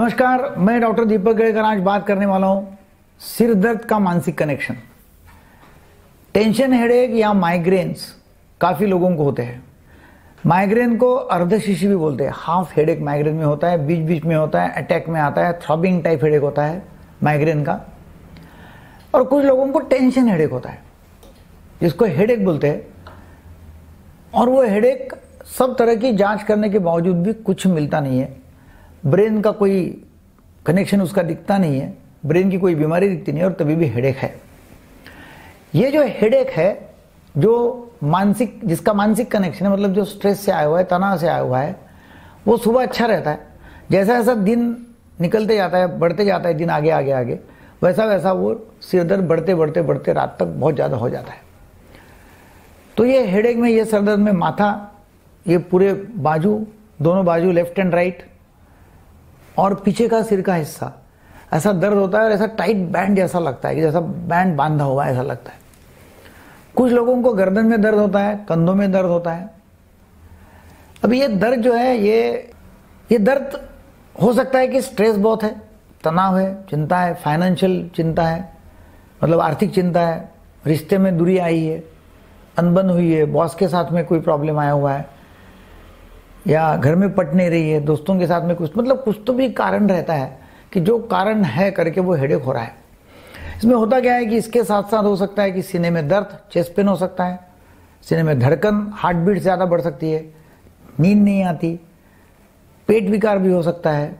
नमस्कार, मैं डॉक्टर दीपक गढ़ेकर आज बात करने वाला हूं सिर दर्द का मानसिक कनेक्शन। टेंशन हेडेक या माइग्रेन्स काफी लोगों को होते हैं। माइग्रेन को अर्धशिशी भी बोलते हैं। हाफ हेडेक माइग्रेन में होता है, बीच बीच में होता है, अटैक में आता है, थ्रॉबिंग टाइप हेडेक होता है माइग्रेन का। और कुछ लोगों को टेंशन हेडेक होता है जिसको हेडेक बोलते हैं। और वो हेडेक सब तरह की जांच करने के बावजूद भी कुछ मिलता नहीं है। ब्रेन का कोई कनेक्शन उसका दिखता नहीं है, ब्रेन की कोई बीमारी दिखती नहीं है और तभी भी हेडेक है। ये जो हेडेक है, जो मानसिक, जिसका मानसिक कनेक्शन है, मतलब जो स्ट्रेस से आया हुआ है, तनाव से आया हुआ है, वो सुबह अच्छा रहता है। जैसा जैसा दिन निकलते जाता है, बढ़ते जाता है दिन आगे आगे आगे, वैसा वैसा वो सिर दर्द बढ़ते बढ़ते बढ़ते रात तक बहुत ज़्यादा हो जाता है। तो ये हेडेक में, ये सर दर्द में माथा, ये पूरे बाजू, दोनों बाजू, लेफ्ट एंड राइट, और पीछे का सिर का हिस्सा ऐसा दर्द होता है और ऐसा टाइट बैंड जैसा लगता है कि जैसा बैंड बांधा हुआ ऐसा लगता है। कुछ लोगों को गर्दन में दर्द होता है, कंधों में दर्द होता है। अब ये दर्द जो है, ये दर्द हो सकता है कि स्ट्रेस बहुत है, तनाव है, चिंता है, फाइनेंशियल चिंता है, मतलब आर्थिक चिंता है, रिश्ते में दूरी आई है, अनबन हुई है, बॉस के साथ में कोई प्रॉब्लम आया हुआ है, या घर में पट नहीं रही है, दोस्तों के साथ में कुछ, मतलब कुछ तो भी कारण रहता है कि जो कारण है करके वो हेडेक हो रहा है। इसमें होता क्या है कि इसके साथ साथ हो सकता है कि सीने में दर्द, चेस्ट पेन हो सकता है, सीने में धड़कन, हार्ट बीट ज़्यादा बढ़ सकती है, नींद नहीं आती, पेट विकार भी हो सकता है,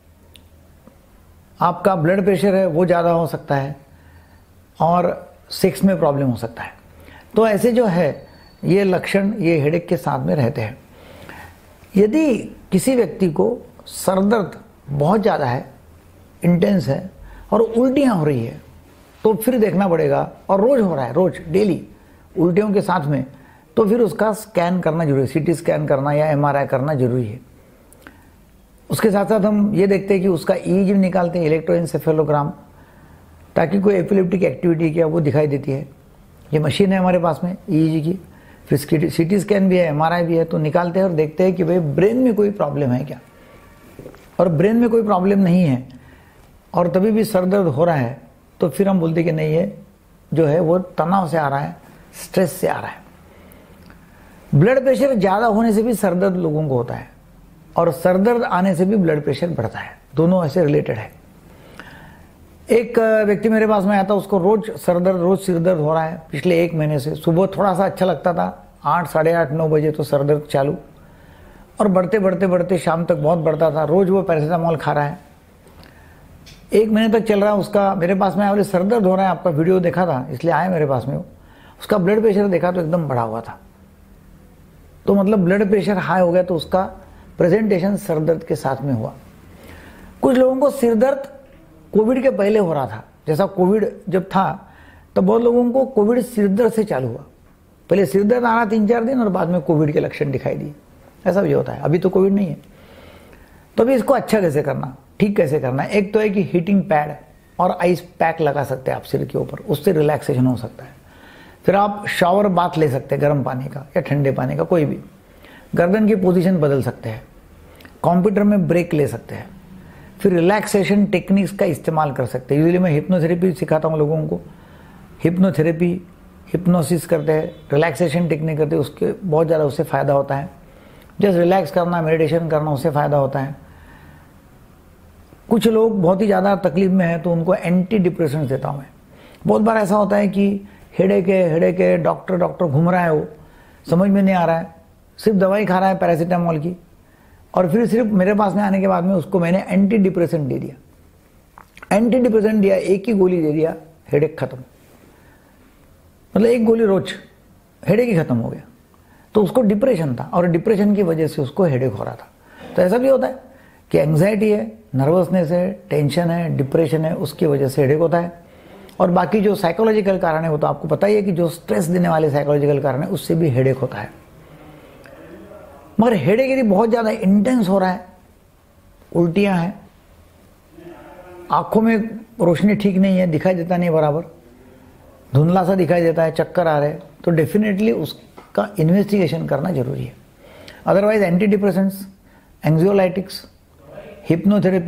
आपका ब्लड प्रेशर है वो ज़्यादा हो सकता है, और सेक्स में प्रॉब्लम हो सकता है। तो ऐसे जो है ये लक्षण ये हेडेक के साथ में रहते हैं। यदि किसी व्यक्ति को सर दर्द बहुत ज़्यादा है, इंटेंस है, और उल्टियाँ हो रही है, तो फिर देखना पड़ेगा, और रोज़ हो रहा है, रोज़ डेली उल्टियों के साथ में, तो फिर उसका स्कैन करना जरूरी है, सीटी स्कैन करना या एमआरआई करना जरूरी है। उसके साथ साथ हम ये देखते हैं कि उसका ईईजी भी निकालते हैं, इलेक्ट्रोएन्सेफेलोग्राम, ताकि कोई एपिलेप्टिक एक्टिविटी क्या वो दिखाई देती है। ये मशीन है हमारे पास में ईईजी की, फिर सीटी स्कैन भी है, एमआरआई भी है, तो निकालते हैं और देखते हैं कि भाई ब्रेन में कोई प्रॉब्लम है क्या। और ब्रेन में कोई प्रॉब्लम नहीं है और तभी भी सर दर्द हो रहा है, तो फिर हम बोलते हैं कि नहीं, ये जो है वो तनाव से आ रहा है, स्ट्रेस से आ रहा है। ब्लड प्रेशर ज़्यादा होने से भी सर दर्द लोगों को होता है, और सर दर्द आने से भी ब्लड प्रेशर बढ़ता है, दोनों ऐसे रिलेटेड है। एक व्यक्ति मेरे पास में आया था, उसको रोज सर दर्द, रोज सिर दर्द हो रहा है पिछले 1 महीने से। सुबह थोड़ा सा अच्छा लगता था, 8, साढ़े 8, 9 बजे तो सर दर्द चालू, और बढ़ते बढ़ते बढ़ते शाम तक बहुत बढ़ता था। रोज वो पैरासीटामोल खा रहा है, 1 महीने तक चल रहा है उसका। मेरे पास में आया, बोले सर दर्द हो रहा है, आपका वीडियो देखा था इसलिए आया मेरे पास में। उसका ब्लड प्रेशर देखा तो एकदम बढ़ा हुआ था, तो मतलब ब्लड प्रेशर हाई हो गया, तो उसका प्रेजेंटेशन सर दर्द के साथ में हुआ। कुछ लोगों को सिर दर्द कोविड के पहले हो रहा था, जैसा कोविड जब था तो बहुत लोगों को कोविड सिर दर्द से चालू हुआ। पहले सिर दर्द आ रहा 3-4 दिन और बाद में कोविड के लक्षण दिखाई दिए, ऐसा भी होता है। अभी तो कोविड नहीं है, तो अभी इसको अच्छा कैसे करना, ठीक कैसे करना है। एक तो है कि हीटिंग पैड और आइस पैक लगा सकते हैं आप सिर के ऊपर, उससे रिलैक्सेशन हो सकता है। फिर आप शावर बाथ ले सकते हैं, गर्म पानी का या ठंडे पानी का, कोई भी। गर्दन की पोजीशन बदल सकते हैं, कंप्यूटर में ब्रेक ले सकते हैं, फिर रिलैक्सेशन टेक्निक्स का इस्तेमाल कर सकते हैं। यूजुअली मैं हिप्नोथेरेपी सिखाता हूँ लोगों को। हिप्नोथेरेपी, हिप्नोसिस करते हैं, रिलैक्सेशन टेक्निक करते हैं, उसके बहुत ज़्यादा उससे फ़ायदा होता है। जस्ट रिलैक्स करना, मेडिटेशन करना, उससे फ़ायदा होता है। कुछ लोग बहुत ही ज़्यादा तकलीफ में हैं तो उनको एंटी डिप्रेशन देता हूँ मैं। बहुत बार ऐसा होता है कि हेडेक है, डॉक्टर घूम रहा है, वो समझ में नहीं आ रहा है, सिर्फ दवाई खा रहा है पैरासीटामोल की, और फिर सिर्फ मेरे पास में आने के बाद में उसको मैंने एंटी डिप्रेसेंट दे दिया। एंटी डिप्रेसेंट दिया, एक ही गोली दे दिया, हेडेक खत्म। मतलब 1 गोली रोज, हेडेक ही खत्म हो गया। तो उसको डिप्रेशन था, और डिप्रेशन की वजह से उसको हेडेक हो रहा था। तो ऐसा भी होता है कि एंग्जाइटी है, नर्वसनेस है, टेंशन है, डिप्रेशन है, उसकी वजह से हेडेक होता है। और बाकी जो साइकोलॉजिकल कारण है वो तो आपको पता ही है कि जो स्ट्रेस देने वाले साइकोलॉजिकल कारण है उससे भी हेडेक होता है। मगर हेडेक यदि बहुत ज़्यादा इंटेंस हो रहा है, उल्टियाँ हैं, आँखों में रोशनी ठीक नहीं है, दिखाई देता नहीं बराबर, धुंधला सा दिखाई देता है, चक्कर आ रहे हैं, तो डेफिनेटली उसका इन्वेस्टिगेशन करना जरूरी है। Otherwise anti depressants, anxiolytics, hypnotherapy,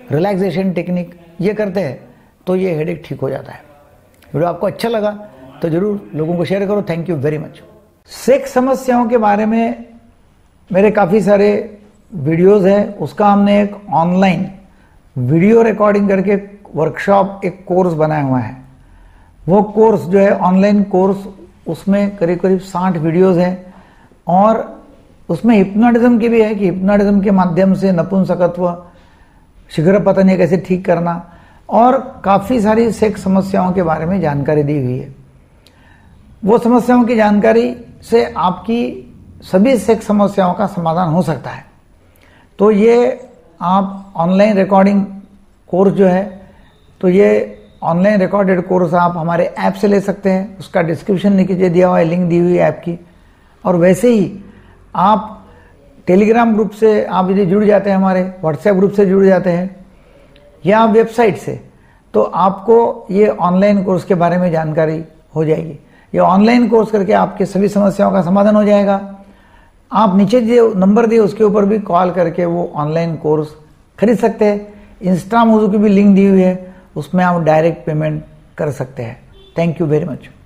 relaxation technique ये करते हैं तो ये हेडेक ठीक हो जाता है। वीडियो आपको अच्छा लगा तो जरूर लोगों को शेयर करो। Thank you very much. Sex समस्याओं के बारे में मेरे काफ़ी सारे वीडियोस हैं, उसका हमने एक ऑनलाइन वीडियो रिकॉर्डिंग करके वर्कशॉप एक कोर्स बनाया हुआ है। वो कोर्स जो है ऑनलाइन कोर्स, उसमें करीब करीब 60 वीडियोस हैं और उसमें हिप्नोटिज्म की भी है कि हिप्नोटिज्म के माध्यम से नपुंसकत्व, शीघ्र पतन कैसे ठीक करना और काफ़ी सारी सेक्स समस्याओं के बारे में जानकारी दी हुई है। वो समस्याओं की जानकारी से आपकी सभी सेक्स समस्याओं का समाधान हो सकता है। तो ये आप ऑनलाइन रिकॉर्डिंग कोर्स जो है, तो ये ऑनलाइन रिकॉर्डेड कोर्स आप हमारे ऐप से ले सकते हैं। उसका डिस्क्रिप्शन नीचे दिया हुआ है, लिंक दी हुई है ऐप की। और वैसे ही आप टेलीग्राम ग्रुप से आप यदि जुड़ जाते हैं, हमारे व्हाट्सएप ग्रुप से जुड़ जाते हैं या वेबसाइट से, तो आपको ये ऑनलाइन कोर्स के बारे में जानकारी हो जाएगी। ये ऑनलाइन कोर्स करके आपके सभी समस्याओं का समाधान हो जाएगा। आप नीचे जो नंबर दिए उसके ऊपर भी कॉल करके वो ऑनलाइन कोर्स खरीद सकते हैं। इंस्टा मोजो की भी लिंक दी हुई है, उसमें आप डायरेक्ट पेमेंट कर सकते हैं। Thank you very much.